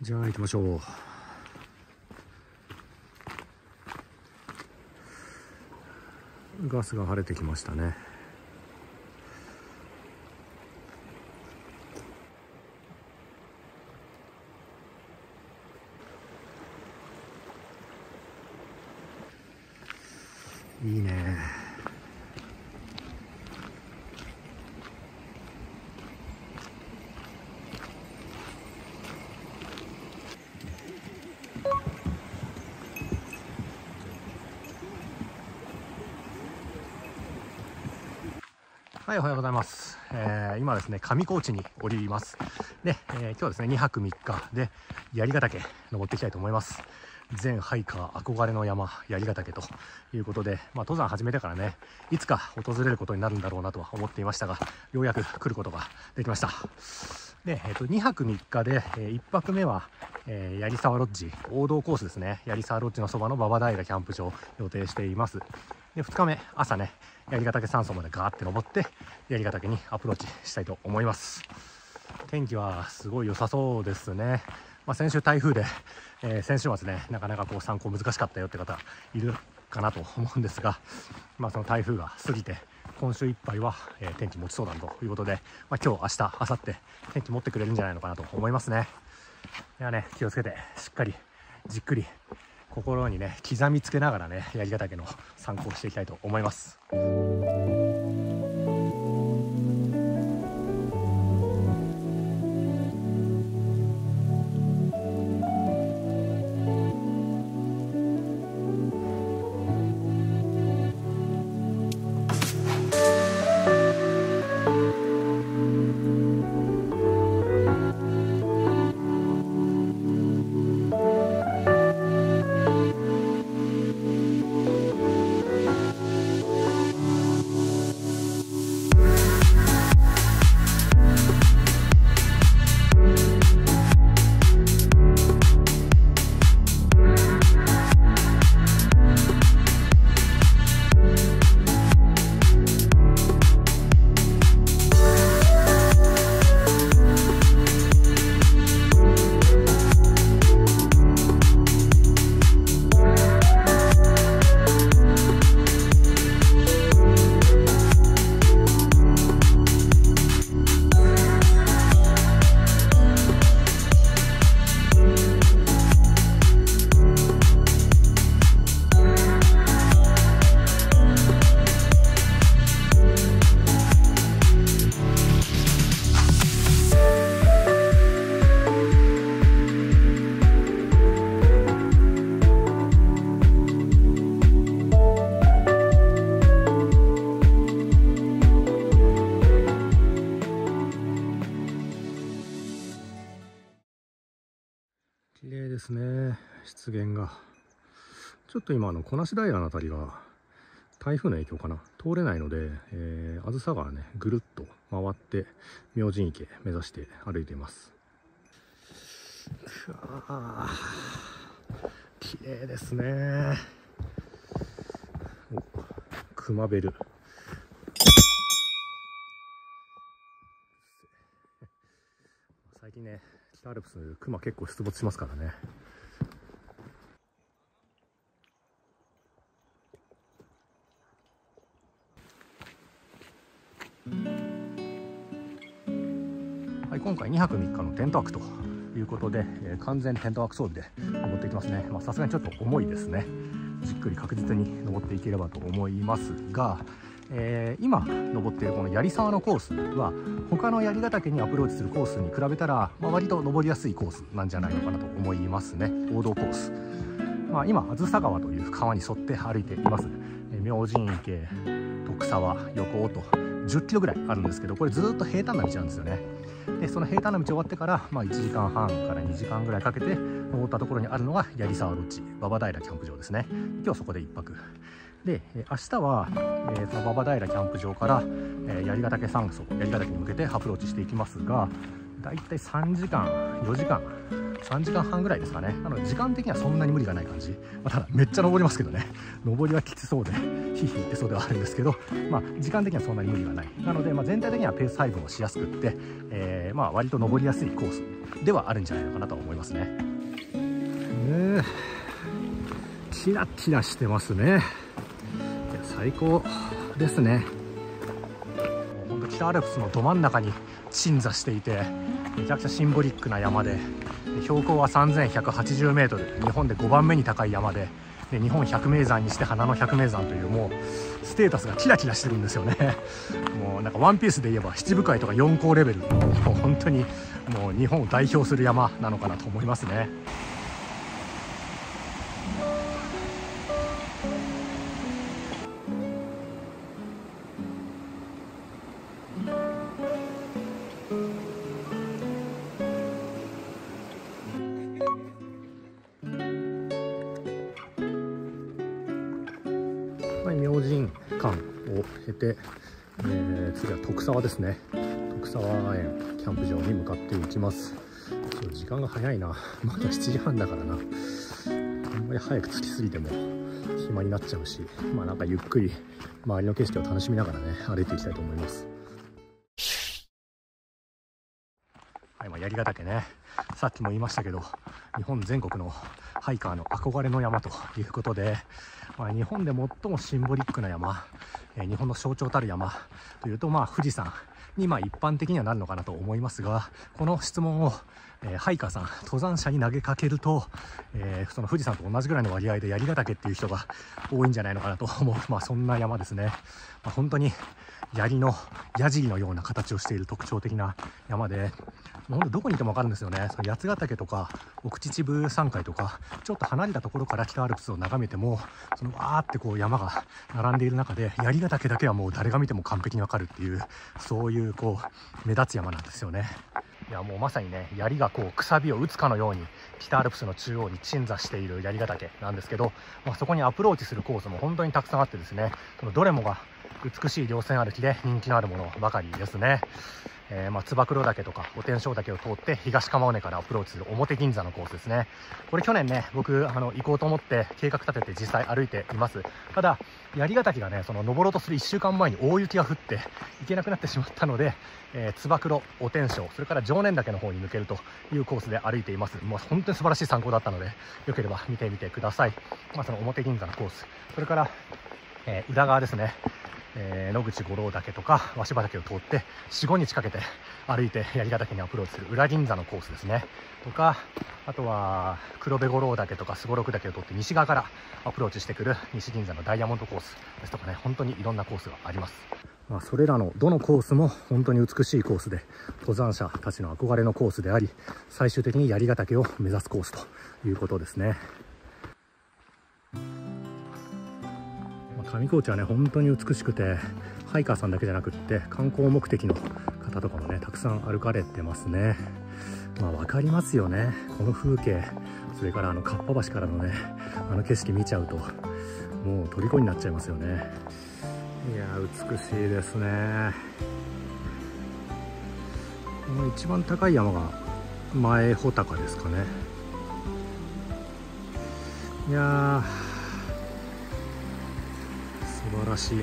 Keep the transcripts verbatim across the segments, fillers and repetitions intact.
じゃあ行きましょう。ガスが晴れてきましたね。いいね。はい、おはようございます。えー、今ですね、上高地におります。で、えー、今日はですね、にはくみっかで槍ヶ岳登っていきたいと思います。全ハイカー憧れの山、槍ヶ岳ということで、まあ、登山始めてからね、いつか訪れることになるんだろうなとは思っていましたが、ようやく来ることができました。で、えー、とにはくみっかで、えー、いっぱくめは、えー、槍沢ロッジ、王道コースですね、槍沢ロッジのそばの馬場平キャンプ場を予定しています。で、ふつかめ、朝ね、槍ヶ岳山荘までガーって登って槍ヶ岳にアプローチしたいと思います。天気はすごい良さそうですね。まあ、先週台風で、えー、先週末ねなかなかこう参考難しかったよって方いるかなと思うんですが、まあ、その台風が過ぎて今週いっぱいは、えー、天気持ちそうだということで、まあ、今日明日明後日天気持ってくれるんじゃないのかなと思いますね。ではね、気をつけてしっかりじっくり心にね刻みつけながらね槍ヶ岳の参考をしていきたいと思います。綺麗ですね、湿原が。ちょっと今あの小梨平のあたりが台風の影響かな通れないので、えー、あずさ川ねぐるっと回って明神池目指して歩いています。うわー綺麗ですね。お熊ベル最近ね北アルプス熊結構出没しますからね。はい、今回にはくみっかのテント泊ということで、えー、完全テント泊装備で登っていきますね。まあさすがにちょっと重いですね。じっくり確実に登っていければと思いますが、えー、今登っているこの槍沢のコースは他の槍ヶ岳にアプローチするコースに比べたら、まあ、割と登りやすいコースなんじゃないのかなと思いますね。王道コース、まあ、今あずさ川という川に沿って歩いています。えー、明神池、徳沢、横尾とじゅっキロぐらいあるんですけど、これずっと平坦な道なんですよね。でその平坦な道終わってから、まあ、いちじかんはんからにじかんぐらいかけて登ったところにあるのが槍沢ロッジ馬場平キャンプ場ですね。今日はそこでいっぱくで、明日は、えー、その馬場平キャンプ場から、えー、槍ヶ岳山荘槍ヶ岳に向けてアプローチしていきますが、だいたいさんじかんよじかんさんじかんはんぐらいですかね。なので時間的にはそんなに無理がない感じ、まあ、ただめっちゃ登りますけどね、登りはきつそうでヒーヒー言ってそうではあるんですけど、まあ、時間的にはそんなに無理がない。なので、まあ、全体的にはペース配分をしやすくって、えーまあ、割と登りやすいコースではあるんじゃないのかなと思いますね。えー、キラキラしてますね。いや最高ですね。ほんと北アルプスのど真ん中に鎮座していて、めちゃくちゃシンボリックな山で、標高はさんぜんひゃくはちじゅうメートル、日本でごばんめに高い山で、で日本百名山にして花の百名山という、もうステータスがキラキラしてるんですよね。もうなんかワンピースで言えば七部会とか四校レベル、もう本当にもう日本を代表する山なのかなと思いますね。明神館を経て、えー、次は徳沢ですね。徳沢園キャンプ場に向かっていきます。ちょっと時間が早いな、まだしちじはんだからな。あんまり早く着きすぎても暇になっちゃうし、まあなんかゆっくり周りの景色を楽しみながらね歩いていきたいと思います。はい、まあ、槍ヶ岳ね、さっきも言いましたけど日本全国のハイカーの憧れの山ということで、まあ、日本で最もシンボリックな山、えー、日本の象徴たる山というと、まあ、富士山にまあ一般的にはなるのかなと思いますが、この質問を、えー、ハイカーさん登山者に投げかけると、えー、その富士山と同じぐらいの割合で槍ヶ岳っていう人が多いんじゃないのかなと思う、まあ、そんな山ですね。まあ、本当に槍の矢尻のような形をしている特徴的な山で、ほんとどこにいても分かるんですよね。その八ヶ岳とか奥秩父山塊とかちょっと離れたところから北アルプスを眺めても、そのわーってこう山が並んでいる中で槍ヶ岳だけはもう誰が見ても完璧に分かるっていう、そういうこう目立つ山なんですよね。いやもうまさにね、槍がこうくさびを打つかのように北アルプスの中央に鎮座している槍ヶ岳なんですけど、まあ、そこにアプローチするコースも本当にたくさんあってですね、そのどれもが美しい稜線歩きで人気のあるものばかりですね。えー、まあ燕岳とか御殿生岳を通って東釜尾根からアプローチする表銀座のコースですね。これ去年ね僕あの行こうと思って計画立てて実際歩いています。ただ槍ヶ岳がねその登ろうとするいっしゅうかんまえに大雪が降って行けなくなってしまったので、えー、燕御殿生それから常念岳の方に抜けるというコースで歩いています。もう本当に素晴らしい参考だったのでよければ見てみてください。まあ、その表銀座のコース、それから、えー、裏側ですね。えー、野口五郎岳とか鷲羽岳を通って よん、ごにちかけて歩いて槍ヶ岳にアプローチする裏銀座のコースですね。とかあとは黒部五郎岳とかすごろく岳を通って西側からアプローチしてくる西銀座のダイヤモンドコースですとかね、本当にいろんなコースがあります。まあ、それらのどのコースも本当に美しいコースで登山者たちの憧れのコースであり、最終的に槍ヶ岳を目指すコースということですね。上高地はね本当に美しくて、ハイカーさんだけじゃなくって観光目的の方とかもねたくさん歩かれてますね。まあ分かりますよね、この風景。それからあのかっぱ橋からのねあの景色見ちゃうともう虜になっちゃいますよね。いや美しいですね。この一番高い山が前穂高ですかね。いやー素晴らしい。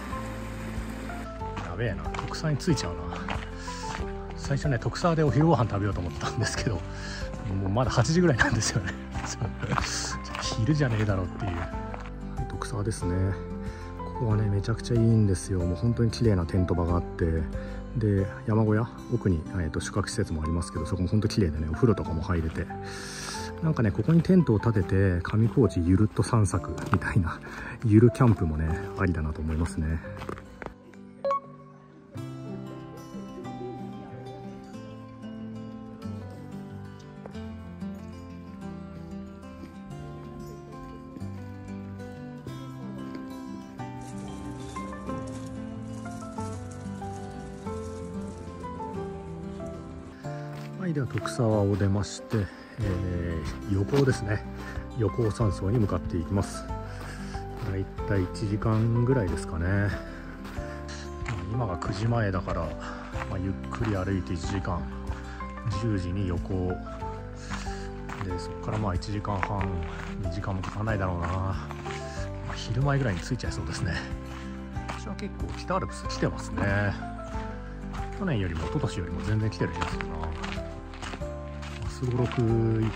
やべえな、徳沢に着いちゃうな。最初ね徳沢でお昼ご飯食べようと思ったんですけど、もうまだはちじぐらいなんですよね昼じゃねえだろっていう徳沢ですね。ここはねめちゃくちゃいいんですよ。もう本当に綺麗なテント場があって、で山小屋奥に、えー、と宿泊施設もありますけど、そこも本当綺麗でねお風呂とかも入れて、なんかねここにテントを立てて上高地ゆるっと散策みたいなゆるキャンプもねありだなと思いますね。はい、では徳沢を出まして、えー、横尾ですね。横尾山荘に向かっていきます。だいたいいちじかんぐらいですかね。今がくじまえだから、まあ、ゆっくり歩いていちじかん、じゅうじに横尾でそこからまあいちじかんはんにじかんもかかんないだろうな、まあ、昼前ぐらいに着いちゃいそうですね。私は結構北アルプス来てますね。去年よりも一昨年よりも全然来てる気がするな。すごろく行って、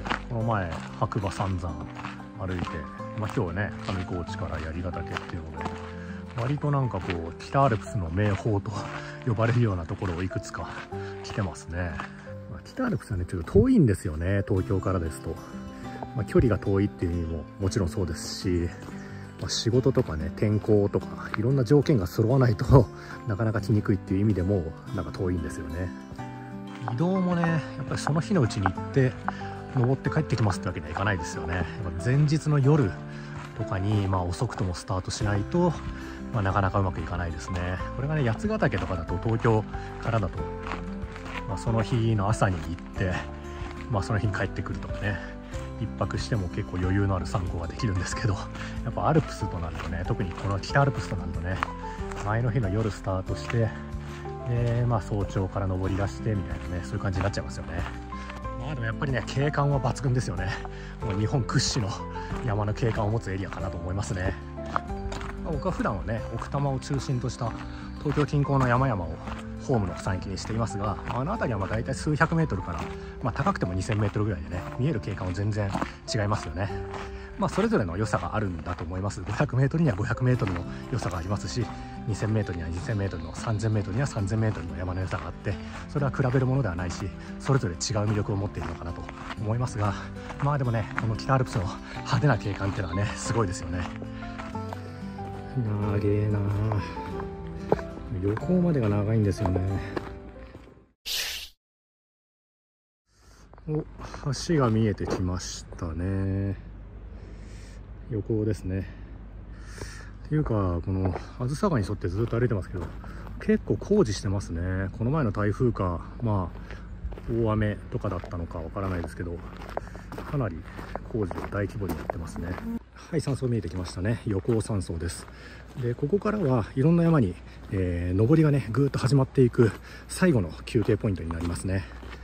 この前白馬三山歩いて、まあ、今日ね上高地から槍ヶ岳っていうので、割となんかこう北アルプスの名峰と呼ばれるようなところをいくつか来てますね。まあ、北アルプスはねちょっと遠いんですよね、東京からですと。まあ、距離が遠いっていう意味ももちろんそうですし、まあ、仕事とかね天候とかいろんな条件が揃わないとなかなか来にくいっていう意味でもなんか遠いんですよね。移動もねやっぱりその日のうちに行って登って帰ってきますってわけにはいかないですよね。やっぱ前日の夜とかに、まあ、遅くともスタートしないと、まあ、なかなかうまくいかないですね。これがね八ヶ岳とかだと東京からだと、まあ、その日の朝に行って、まあ、その日に帰ってくるとかね、一泊しても結構余裕のある参考ができるんですけど、やっぱアルプスとなるとね、特にこの北アルプスとなるとね、前の日の夜スタートして、でまあ、早朝から登り出してみたいなね、そういう感じになっちゃいますよね。まあでもやっぱりね景観は抜群ですよね。もう日本屈指の山の景観を持つエリアかなと思いますね。まあ、僕は普段はね奥多摩を中心とした東京近郊の山々をホームの山域にしていますが、あの辺りはまあ大体数百メートルから、まあ、高くてもにせんメートルぐらいでね見える景観は全然違いますよね。まあそれぞれの良さがあるんだと思います。ごひゃくメートルにはごひゃくメートルの良さがありますし、にせんメートルにはにせんメートルの、さんぜんメートルにはさんぜんメートルの山の良さがあって、それは比べるものではないし、それぞれ違う魅力を持っているのかなと思いますが、まあでもねこの北アルプスの派手な景観っていうのはねすごいですよね。長えな、旅行までが長いんですよね。お、橋が見えてきましたね。横ですね。っていうかこのあずさ川に沿ってずっと歩いてますけど、結構工事してますね。この前の台風かまあ大雨とかだったのかわからないですけど、かなり工事を大規模にやってますね。はい、山荘見えてきましたね。横尾山荘です。でここからはいろんな山に、えー、登りがねぐーっと始まっていく最後の休憩ポイントになりますね。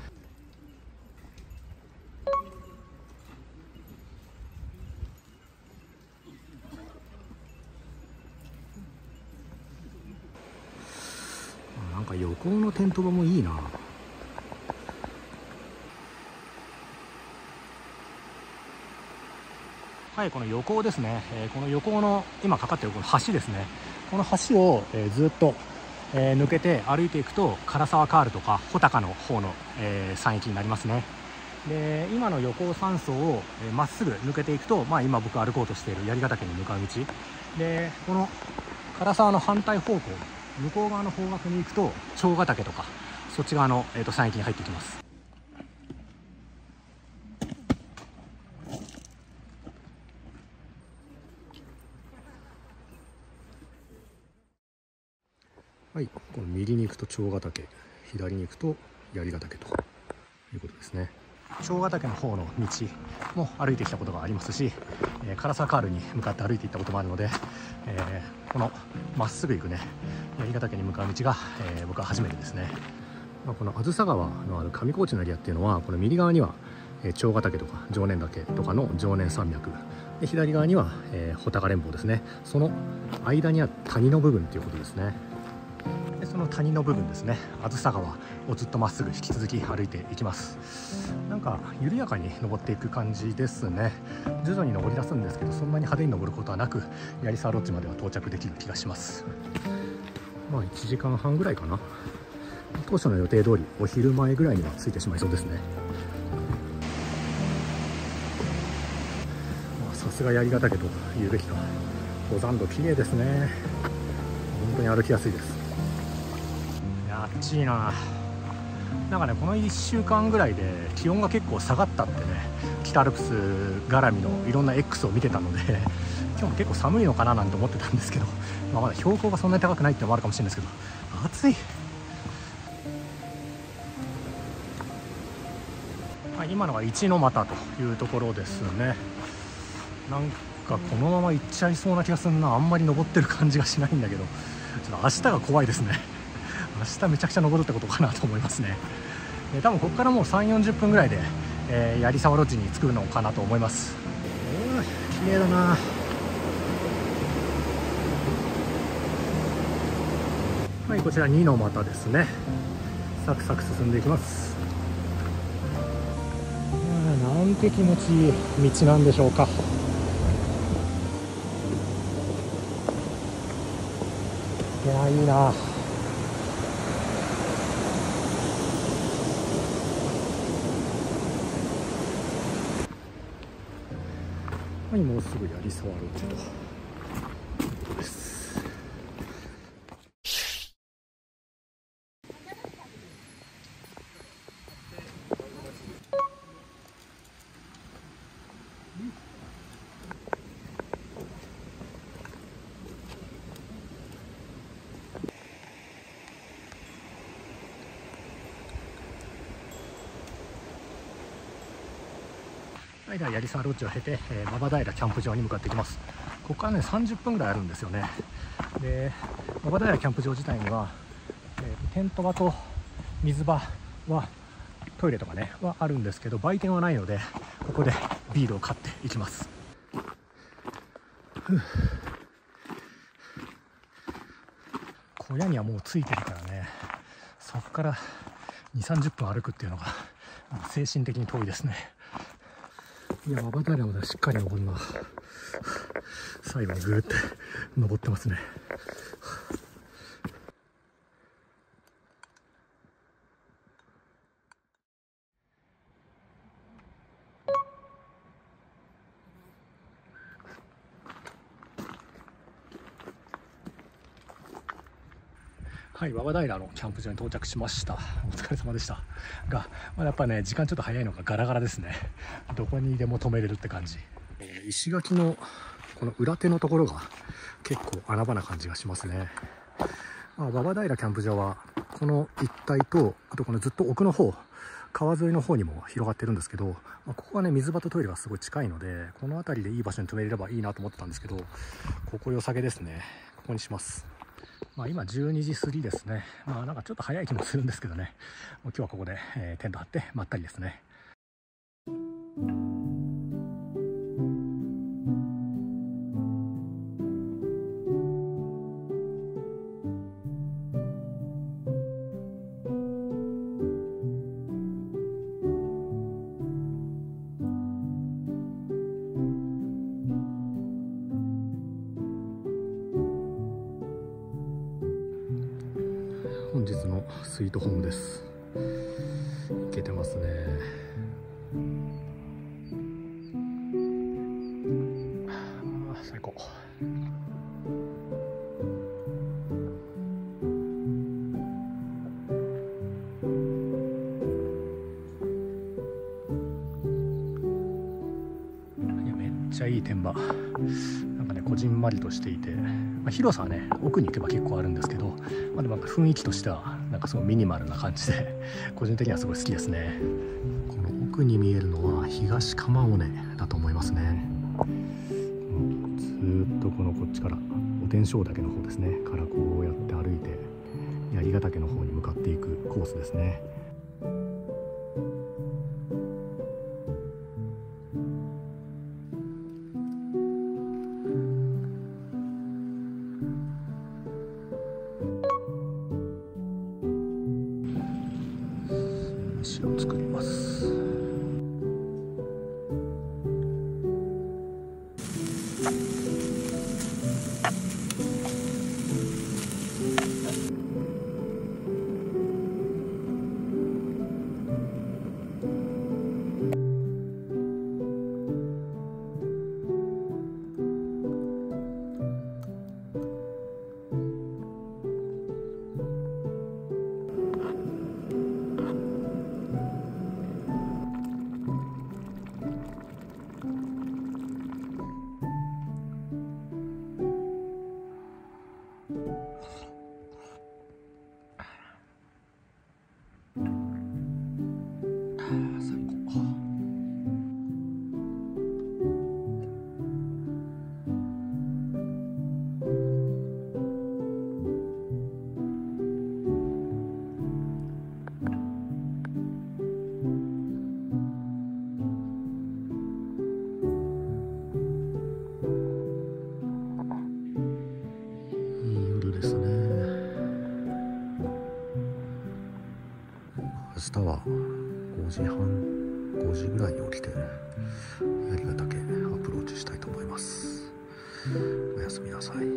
なんか横尾のテント場もいいな。はい、この横尾ですね、えー、この横尾の今かかっているこの橋ですね、この橋を、えー、ずっと、えー、抜けて歩いていくと唐沢カールとか穂高の方の、えー、山域になりますね。で今の横尾山荘をま、えー、っすぐ抜けていくと、まあ、今僕歩こうとしている槍ヶ岳に向かう道で、この唐沢の反対方向向こう側の方角に行くと長ヶ岳とかそっち側の、えー、と山域に入ってきます。はい、この右に行くと長ヶ岳、左に行くと槍ヶ岳ということですね。長ヶ岳の方の道も歩いてきたことがありますし、えー、唐沢カールに向かって歩いていったこともあるので、えー、このまっすぐ行くね槍ヶ岳に向かう道が、えー、僕は初めてですね。まあ、このあずさ川のある上高地のエリアっていうのは、この右側には、えー、長ヶ岳とか常念岳とかの常念山脈で、左側には、えー、穂高連峰ですね。その間にある谷の部分っていうことですね。でその谷の部分ですね、あずさ川をずっとまっすぐ引き続き歩いていきます。なんか緩やかに登っていく感じですね。徐々に登り出すんですけど、そんなに派手に登ることはなく、槍沢ロッジまでは到着できる気がします。まあいちじかんはんぐらいかな。当初の予定通りお昼前ぐらいには着いてしまいそうですね。さすが槍ヶ岳と言うべきか、登山道綺麗ですね。本当に歩きやすいです。いや暑いな。なんかねこのいっしゅうかんぐらいで気温が結構下がったってね、北アルプス絡みのいろんな X を見てたので今日も結構寒いのかななんて思ってたんですけど、まあ、まだ標高がそんなに高くないってのもあるかもしれないですけど、暑い。はい、今のが一の俣というところですね。なんかこのまま行っちゃいそうな気がするな。あんまり登ってる感じがしないんだけど、ちょっと明日が怖いですね。明日めちゃくちゃ登るってことかなと思いますね。え多分ここからもうさんじゅうよんじゅっぷんぐらいで、 えー、槍沢ロッジに着くのかなと思います。うわ綺麗だな。はい、こちらにの股ですね。サクサク進んでいきます。なんて気持ちいい道なんでしょうか。いやいいな。はい、もうすぐ槍沢ロッジということです。はい、では槍沢ロッジを経て、えー、馬場平キャンプ場に向かっていきます。ここからねさんじゅっぷんぐらいあるんですよね。で馬場平キャンプ場自体には、えー、テント場と水場はトイレとかねはあるんですけど、売店はないのでここでビールを買っていきます。小屋にはもうついてるからね、そこからにじゅうさんじゅっぷん歩くっていうのが精神的に遠いですね。いや、馬場平までしっかり登るな。最後にぐーって登ってますね。はい、馬場平のキャンプ場に到着しました。お疲れ様でしたが、まあ、やっぱね時間ちょっと早いのがガラガラですね。どこにでも止めれるって感じ。石垣のこの裏手のところが結構穴場な感じがしますね。まあ、馬場平キャンプ場はこの一帯と、あとこのずっと奥の方、川沿いの方にも広がってるんですけど、まあ、ここはね水場とトイレがすごい近いので、この辺りでいい場所に止めれればいいなと思ってたんですけど、ここ良さげですね。ここにします。まあ今じゅうにじ過ぎですね。まあなんかちょっと早い気もするんですけどね。もう今日はここで、えー、テント張ってまったりですね。本日のスイートホームです。いけてますね。あ最高。いやめっちゃいい天場。なんかねこじんまりとしていて、まあ、広さはね奥に行けば結構あるんですけど、まあ、でもなんか雰囲気としてはなんかすごいミニマルな感じで個人的にはすごい好きですね。この奥に見えるのは東釜尾根だと思いますね。ずーっとこのこっちからお天正岳の方ですねからこうやって歩いて槍ヶ岳の方に向かっていくコースですね。を作ります。 明日はごじはんごじぐらいに起きて槍ヶ岳アプローチしたいと思います。おやすみなさい。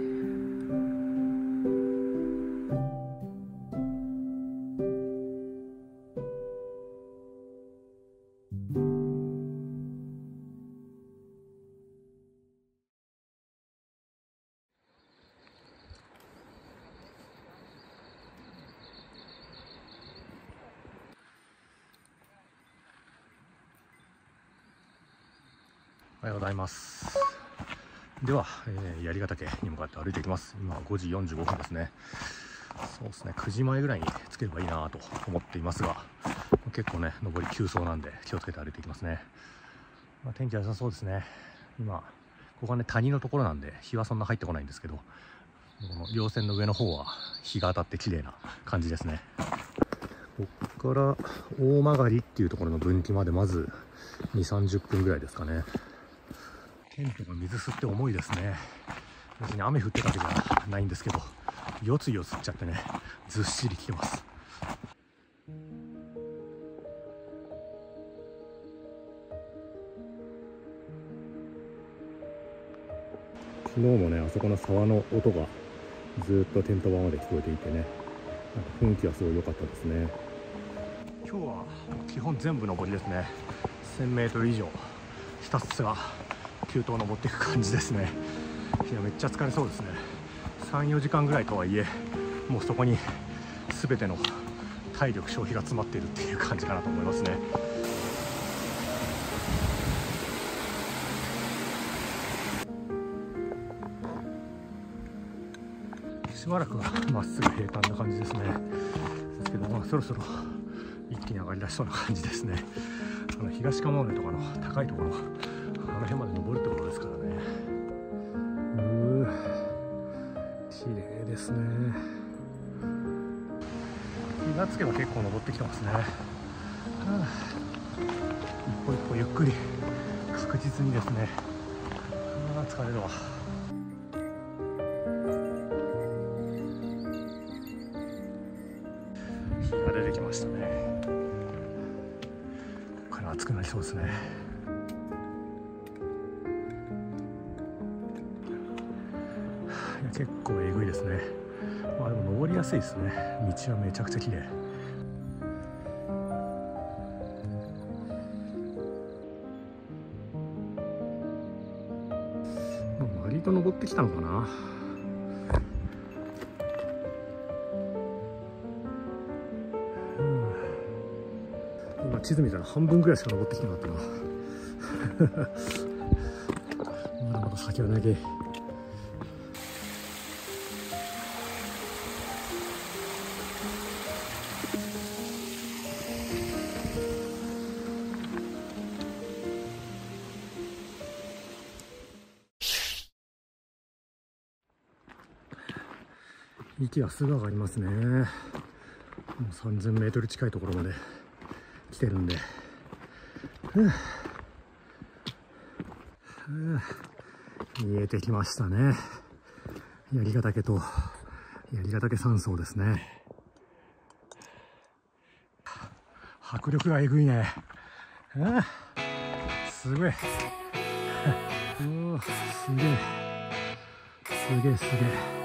おはようございます。では、えー、槍ヶ岳に向かって歩いていきます。今ごじよんじゅうごふんですね。そうですね、くじまえぐらいに着ければいいなと思っていますが、結構ね上り急走なんで気をつけて歩いていきますね。まあ、天気は良さそうですね。今ここはね谷のところなんで日はそんな入ってこないんですけど、この稜線の上の方は日が当たって綺麗な感じですね。ここから大曲っていうところの分岐までまずにじゅうさんじゅっぷんぐらいですかね。テントが水吸って重いですね。別に雨降ってたわけじゃないんですけど、よつよつっちゃってね、ずっしりきてます。昨日もね、あそこの沢の音がずっとテント場まで聞こえていてね、なんか雰囲気はすごい良かったですね。今日は基本全部上りですね。せんメートル以上ひたすら急登登っていく感じですね。いやめっちゃ疲れそうですね。さんよじかんぐらいとはいえ、もうそこに全ての体力消費が詰まっているっていう感じかなと思いますね。しばらくはまっすぐ平坦な感じですね。ですけど、まあ、そろそろ一気に上がりだしそうな感じですね。あの東鴨尾根とかの高いところ、あの辺まで登るってことですからね。うー、綺麗ですね。日がつけば結構登ってきてますね。はあ、一歩一歩ゆっくり確実にですね。あー疲れるわ。日が出てきましたね。ここから暑くなりそうですね。いや結構えぐいですね。まあでも登りやすいですね。道はめちゃくちゃ綺麗。割と登ってきたのかな。今地図見たら半分ぐらいしか登ってきてなかったな。まだまだ先は長い。息がすぐ上がりますね。もうさんぜんメートル近いところまで来てるんで、ふうふう見えてきましたね。槍ヶ岳と槍ヶ岳山荘ですね。迫力がえぐいね。ああすごい。うわすげえすげえすげえ。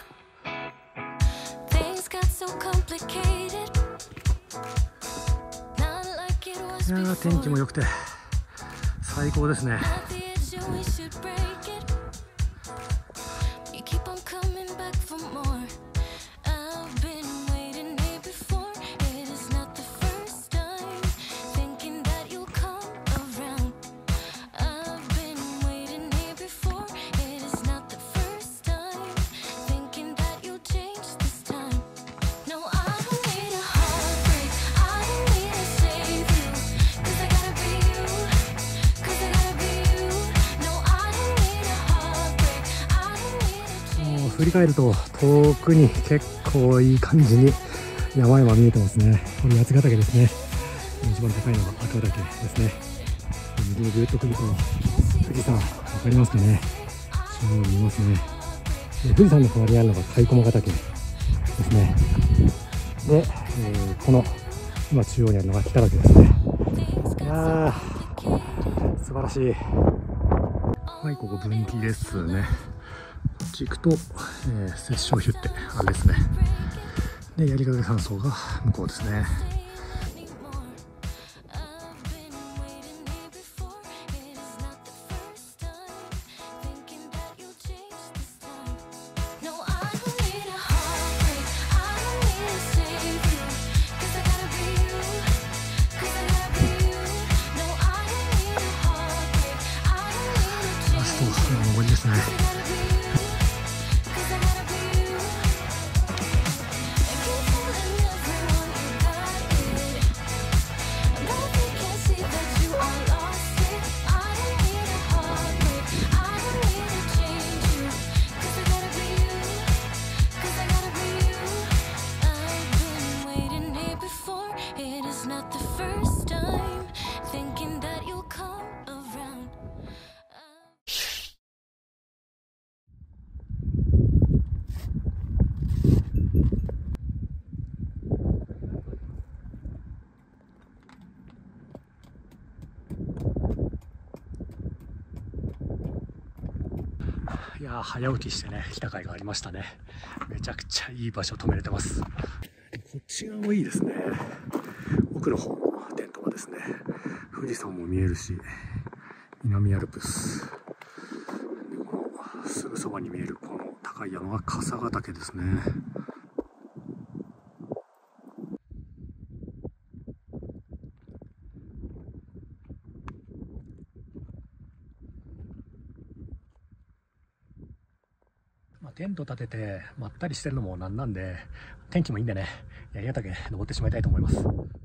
いやー天気も良くて最高ですね。振り返ると遠くに結構いい感じに山々見えてますね。これ八ヶ岳ですね。一番高いのが赤岳ですね。右にぐっと来ると富士山わかりますかね。正面見えますね。で富士山の隣にあるのが甲斐駒ヶ岳ですね。で、えー、この今中央にあるのが北岳ですね。いやー素晴らしい。はい、ここ分岐ですね。こっち行くと、えー、摂政ヒュってあれですね。で、槍ヶ岳山荘が向こうですね。ラストの上りですね。いやー早起きしてね来た甲斐がありましたね。めちゃくちゃいい場所止めれてます。こっち側もいいですね。奥の方のテントはですね、富士山も見えるし南アルプスで、このすぐそばに見えるこの高い山が笠ヶ岳ですね。まあ、テント立ててまったりしてるのもなんなんで、天気もいいんでね、槍ヶ岳登ってしまいたいと思います。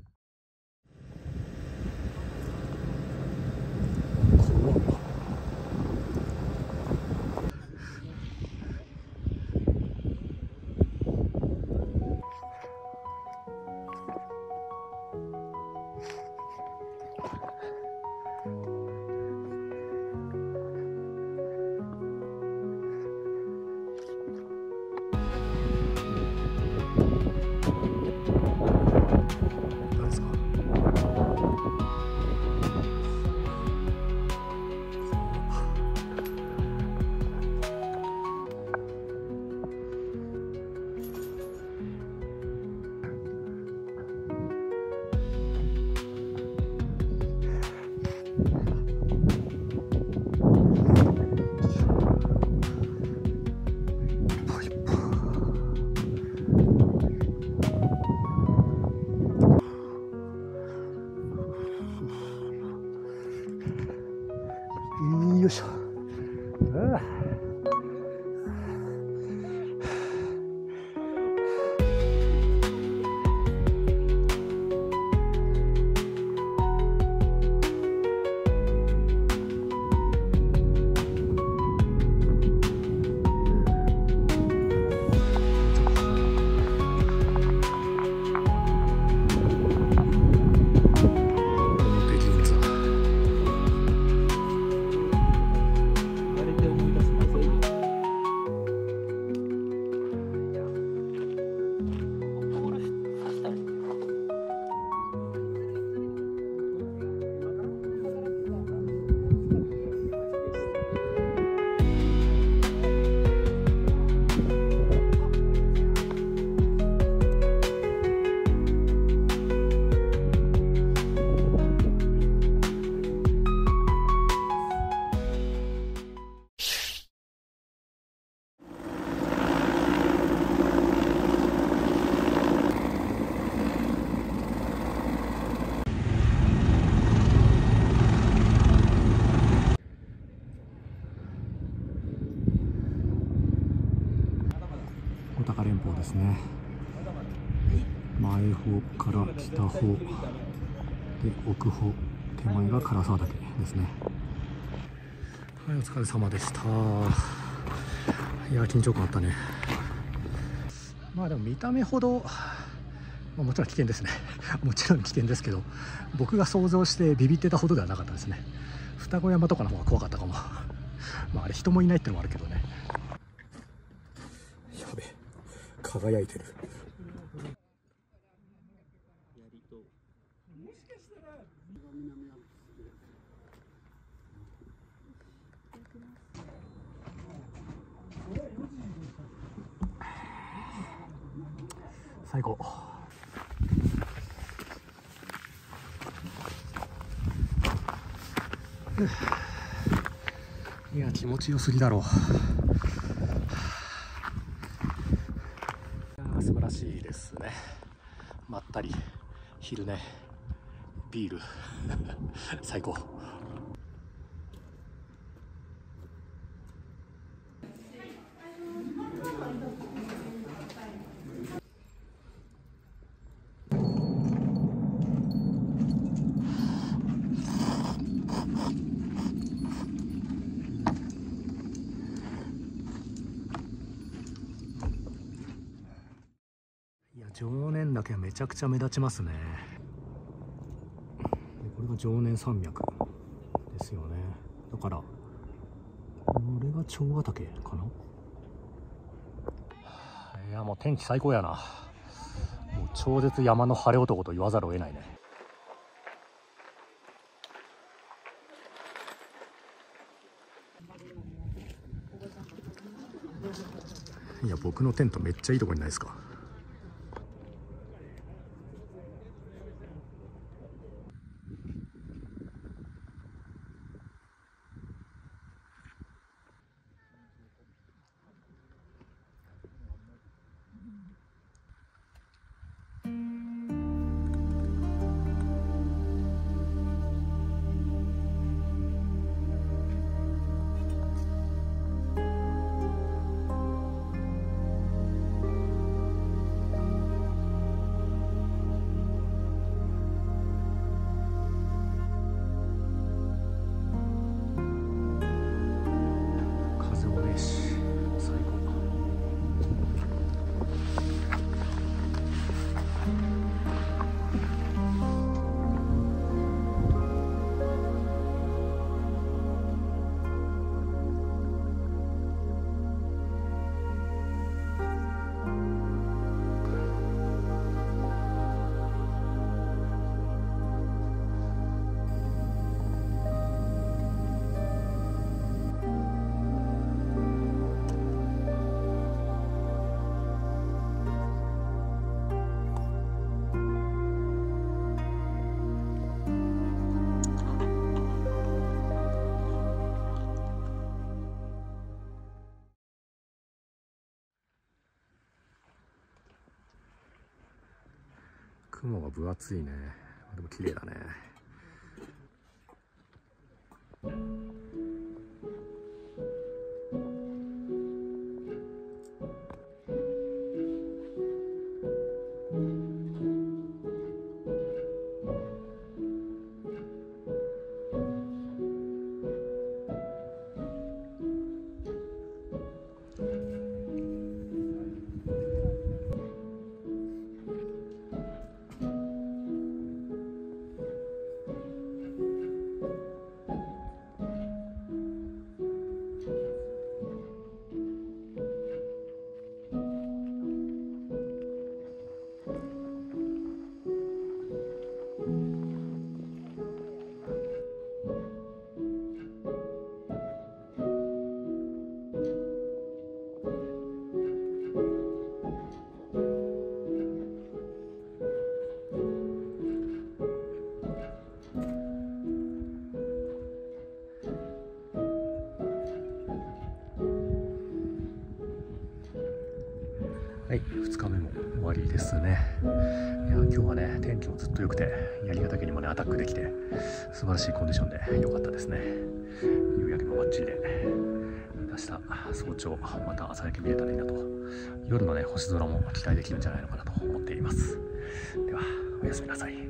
よいしょ。ああ、穂高連峰ですね。前方から北方で奥方、手前が唐沢岳ですね。はい、お疲れ様でした。いや緊張感あったね。まあでも見た目ほど、まあ、もちろん危険ですねもちろん危険ですけど、僕が想像してビビってたほどではなかったですね。双子山とかの方が怖かったかもまああれ人もいないってのもあるけどね。やべえ、輝いてる。 槍と。 もしかしたら南アルプスで最高。いや気持ちよすぎだろう。いや素晴らしいですね。まったり昼寝ビール最高。いや常念岳はめちゃくちゃ目立ちますね。でこれが常念山脈ですよね。だからこれが長ヶ岳かな。いやもう天気最高やな。もう超絶山の晴れ男と言わざるを得ないね。いや僕のテントめっちゃいいとこにないですか。風もねえし最高。雲が分厚いね。でも綺麗だね。はい、ふつかめも終わりですね。いや今日はね天気もずっと良くて槍ヶ岳にもねアタックできて素晴らしいコンディションで良かったですね。夕焼けもバッチリで明日早朝また朝焼け見れたらいいなと、夜のね星空も期待できるんじゃないのかなと思っています。ではおやすみなさい。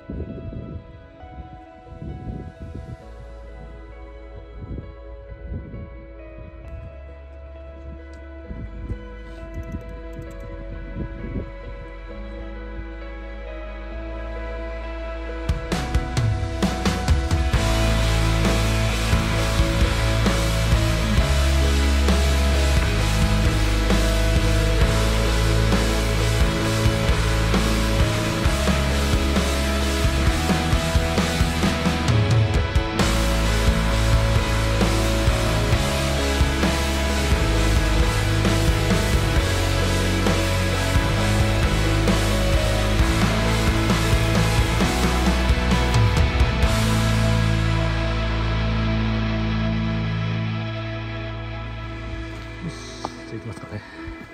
じゃあ行きますかね。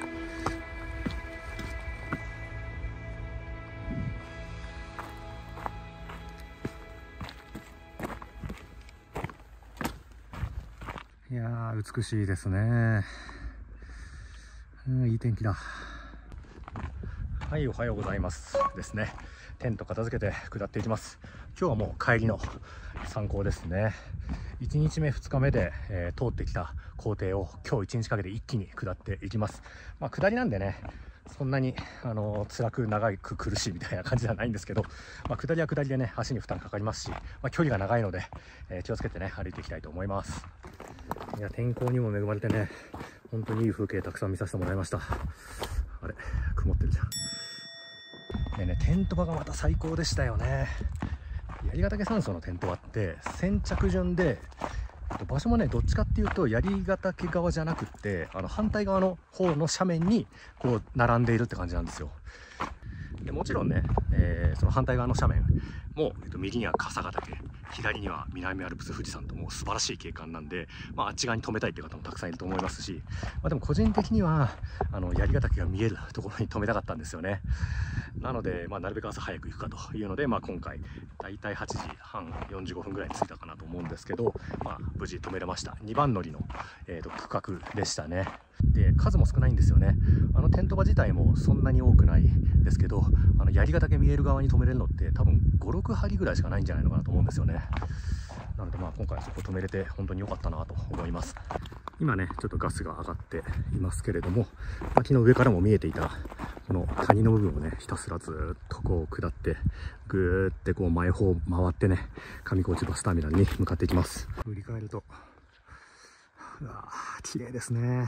いやー、美しいですね。うん、いい天気だ。はい、おはようございますですね。テント片付けて下っていきます。今日はもう帰りの参考ですね。いちにちめふつかめで、えー、通ってきた工程を今日いちにちかけて一気に下っていきます。まあ、下りなんでね、そんなにあの辛く長く苦しいみたいな感じではないんですけど、まあ、下りは下りでね、足に負担かかりますし、まあ、距離が長いので、えー、気をつけてね、歩いていきたいと思います。いや、天候にも恵まれてね、本当にいい風景たくさん見させてもらいました。あれ、曇ってるじゃん。でね、テント場がまた最高でしたよね。槍ヶ岳山荘のテント場って先着順で、場所もね、どっちかっていうと槍ヶ岳側じゃなくって、あの反対側の方の斜面にこう並んでいるって感じなんですよ。でもちろんね、えー、その反対側の斜面も、えっと、右には笠ヶ岳、左には南アルプス富士山と、もう素晴らしい景観なんで、まあ、あっち側に止めたいっていう方もたくさんいると思いますし、まあ、でも個人的にはあの槍ヶ岳が見えるところに止めたかったんですよね。なので、まあ、なるべく朝早く行くかというので、まあ、今回だいたいはちじはん、よんじゅうごふんぐらいに着いたかなと思うんですけど、まあ、無事止めれました。にばん乗りの、えー、と区画でしたね。で、数も少ないんですよね。あのテント場自体もそんなに多くないですけど、あの槍ヶ岳見える側に止めれるのって多分ご、ろくはりぐらいしかないんじゃないのかなと思うんですよね。なのでまあ今回そこ止めれて本当に良かったなと思います。今ね、ちょっとガスが上がっていますけれども、まあ、昨日上からも見えていたこの谷の部分をね、ひたすらずっとこう下ってぐーってこう前方回ってね、上高地バスターミナルに向かっていきます。振り返ると、うわー、綺麗ですね。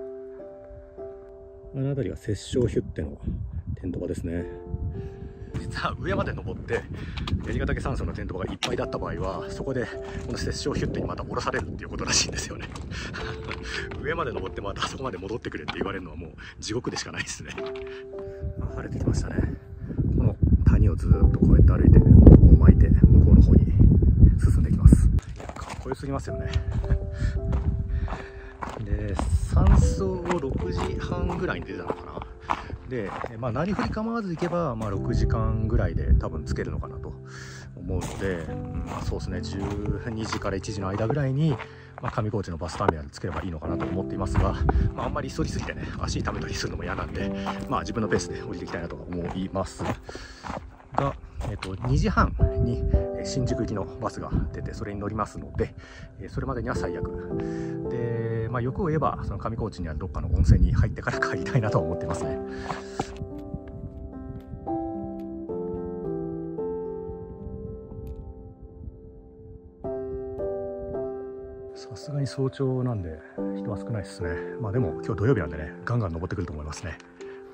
あの辺りが摂政ヒュッテのテント場ですね。実は上まで登って槍ヶ岳山荘のテント場がいっぱいだった場合は、そこでこの摂政ヒュッテにまた降ろされるっていうことらしいんですよね。上まで登ってまたあそこまで戻ってくれって言われるのはもう地獄でしかないですね。あ、晴れてきましたね。この谷をずっとこうやって歩いて、ここを巻いて向こうの方に進んでいきます。いや、かっこよすぎますよね。で、山荘をろくじはんぐらいに出たのかな。で、まあ、何振り構わず行けば、まあ、ろくじかんぐらいで多分つけるのかなと思うので、うん、まあ、そうですね、じゅうにじからいちじの間ぐらいに、まあ、上高地のバスターミナルつければいいのかなと思っていますが、まあ、あんまり急ぎすぎてね、足痛めたりするのも嫌なんで、まあ、自分のペースで降りていきたいなと思いますが、えっと、にじはんに新宿行きのバスが出て、それに乗りますので、それまでには最悪で、まあ、欲を言えばその上高地にあるどっかの温泉に入ってから帰りたいなと思ってますね。さすがに早朝なんで人は少ないですね。まあでも今日土曜日なんでね、ガンガン登ってくると思いますね。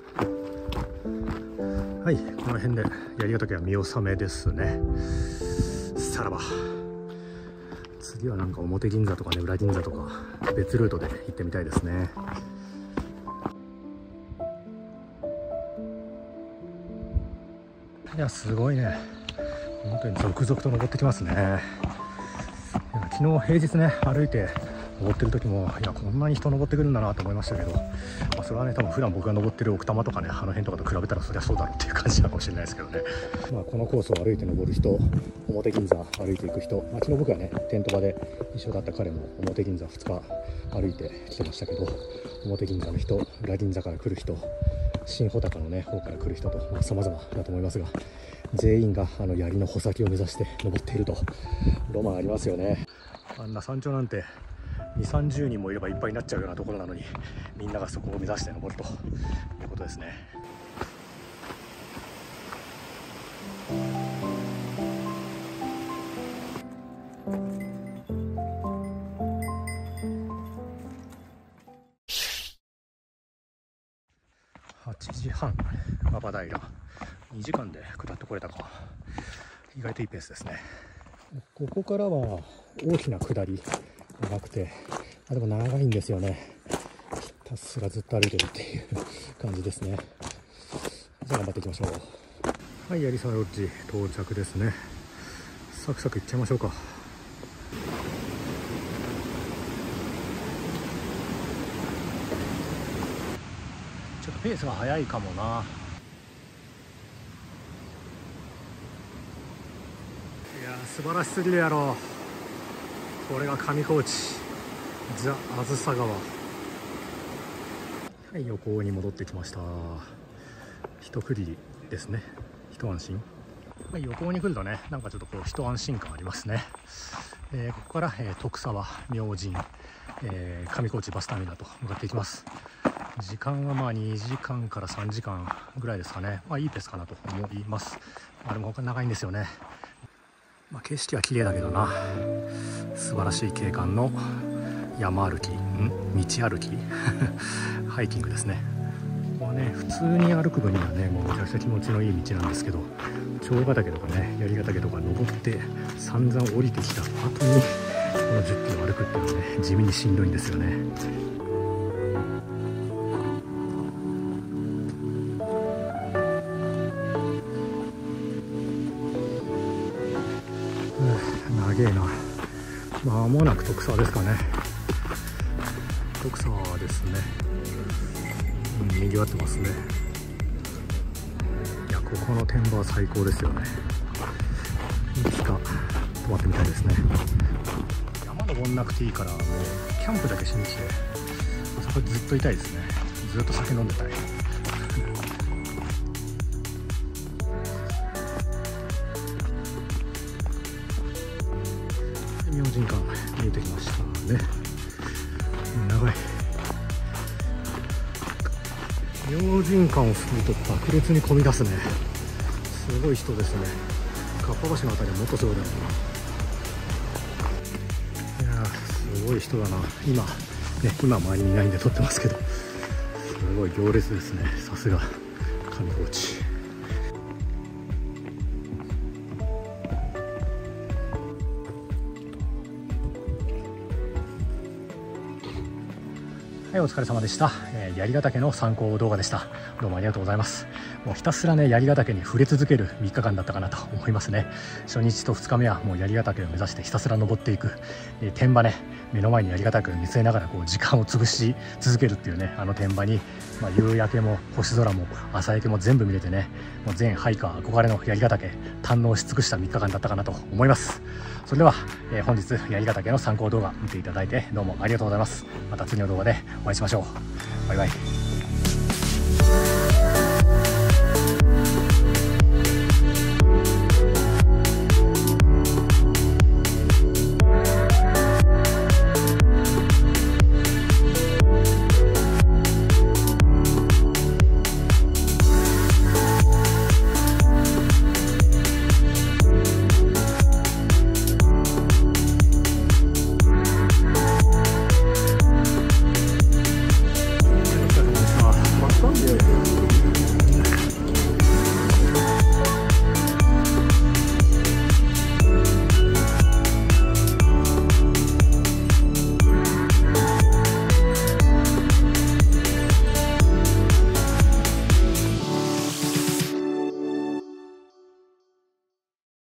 はい、この辺で槍ヶ岳は見納めですね。さらば次はなんか表銀座とかね、裏銀座とか別ルートで行ってみたいですね。いや、すごいね、本当に続々と登ってきますね。昨日平日ね、歩いて登ってる時も、いや、こんなに人登ってくるんだなと思いましたけど、まあ、それはね、多分普段僕が登ってる奥多摩とかね、あの辺とかと比べたらそりゃそうだろうっていう感じなのかもしれないですけどね。まあ、このコースを歩いて登る人、表銀座歩いていく人、まあ、昨日僕はね、テント場で一緒だった彼も表銀座ふつか歩いてきてましたけど、表銀座の人、裏銀座から来る人、 新穂高のね方から来る人と、まあ、様々だと思いますが、全員があの槍の穂先を目指して登っていると。ロマンありますよね。あんな山頂なんてにじゅう、さんじゅうにんもいればいっぱいになっちゃうようなところなのに、みんながそこを目指して登るということですね。はちじはん、馬場平、にじかんで下ってこれたか。意外といいペースですね。ここからは大きな下り長くて、あでも長いんですよね。ひたすらずっと歩いてるっていう感じですね。じゃあ頑張っていきましょう。はい、槍沢ロッジ到着ですね。サクサクいっちゃいましょうか。ちょっとペースが速いかもな。いやー、素晴らしすぎるやろ。これが上高地ザ・あずさ川。はい、横に戻ってきました。一区切りですね。一安心。まあ、横に来るとね、なんかちょっとこう一安心感ありますね。えー、ここから、えー、徳沢、明神、えー、上高地バスターミナルと向かっていきます。時間はまあにじかんからさんじかんぐらいですかね。まあいいペースかなと思います。あれも他長いんですよね。まあ、景色は綺麗だけどな。素晴らしい景観の山歩き、ん道歩きハイキングですね。ここはね、普通に歩く分にはね、もうめちゃくちゃ気持ちのいい道なんですけど、長ヶ岳とかね、槍ヶ岳とか登って散々降りてきた後にこのじゅっキロ歩くっていうのはね、地味にしんどいんですよね。長えな。まもなく徳沢ですかね。徳沢ですね。うん、にぎわってますね。いや、ここの天場は最高ですよね。いつか泊まってみたいですね。山登んなくていいからもうキャンプだけしに来て、そこずっといたいですね。ずっと酒飲んでたい。明神館見えてきましたね。長い。明神館を過ぎると爆裂に混み出すね。すごい人ですね。かっぱ橋のあたりはもっとすごいだろうな。いやー、すごい人だな。今ね、今周りにいないんで撮ってますけど、すごい行列ですね。さすが上高地。はい、お疲れ様でした。えー、槍ヶ岳の参考動画でした。どうもありがとうございます。もうひたすらね、槍ヶ岳に触れ続けるみっかかんだったかなと思いますね。初日とふつかめはもう槍ヶ岳を目指してひたすら登っていく。えー、天場ね、目の前に槍ヶ岳を見据えながらこう時間を潰し続けるっていうね、あの天場に、まあ、夕焼けも星空も朝焼けも全部見れてね、もう全ハイカー憧れの槍ヶ岳堪能し尽くしたみっかかんだったかなと思います。それでは、えー、本日槍ヶ岳の参考動画見ていただいてどうもありがとうございます。また次の動画でお会いしましょう。バイバイ。